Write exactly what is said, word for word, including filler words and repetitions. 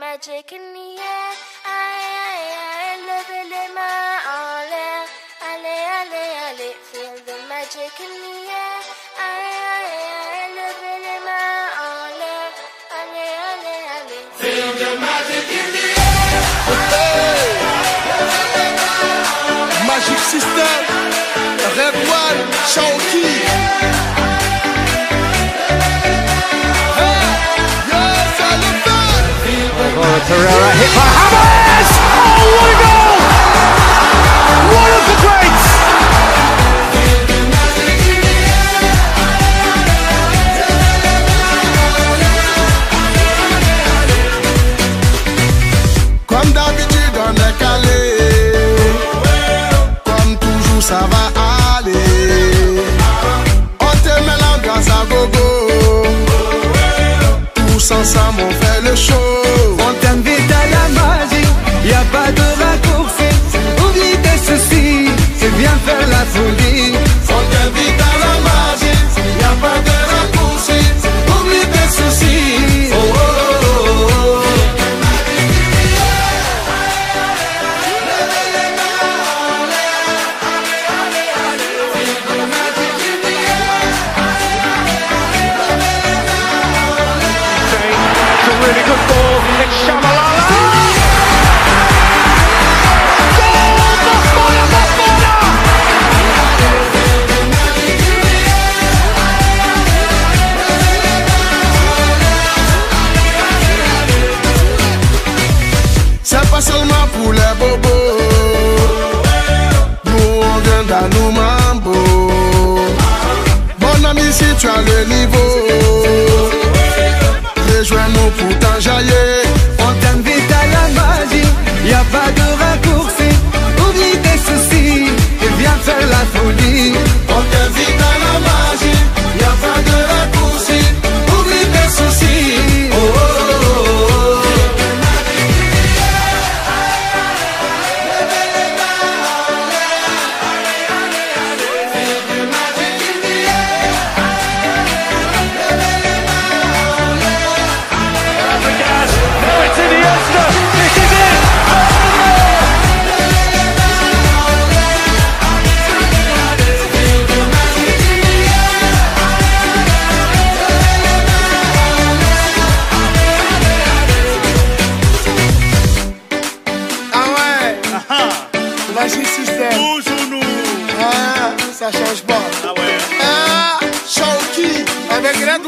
magic in the air. Aïe, aïe, aïe, levez les mains en l'air. Allez, allez, allez, feel the magic in the air. Aïe, aïe, aïe, levez les mains en l'air. Allez, allez, allez, feel the magic in the air. Magic System, Red One, Shaoki. Pereira hit by Hammers! Oh, what a goal! One of the greats! Comme d'habitude on est calé, comme toujours ça va aller. On te met l'ambiance à gogo, tous ensemble on fait le show. On t'invite à la magie, y a pas de raccourci. Oublie tes soucis, c'est bien faire la folie. On t'invite à la magie, y a pas de raccourci. Oublie tes soucis. Oh, oh, oh, oh. It's a really good ball. It's Shabalala. C'est pas seulement pour les bobos, nous on vient dans nos mambo. Mon ami, si tu as le niveau, rejoins-nous pour t'enjailler. On t'invite à la magie, y a pas de raccourci. Oublie tes soucis, et viens faire la folie. On t'invite à la magie, y a pas de raccourci. Oublie tes soucis. Oh, oh, oh, oh. Magic System. Toujours nous. Ah, ça change pas. Ah ouais. Ah, Shaoki avec Red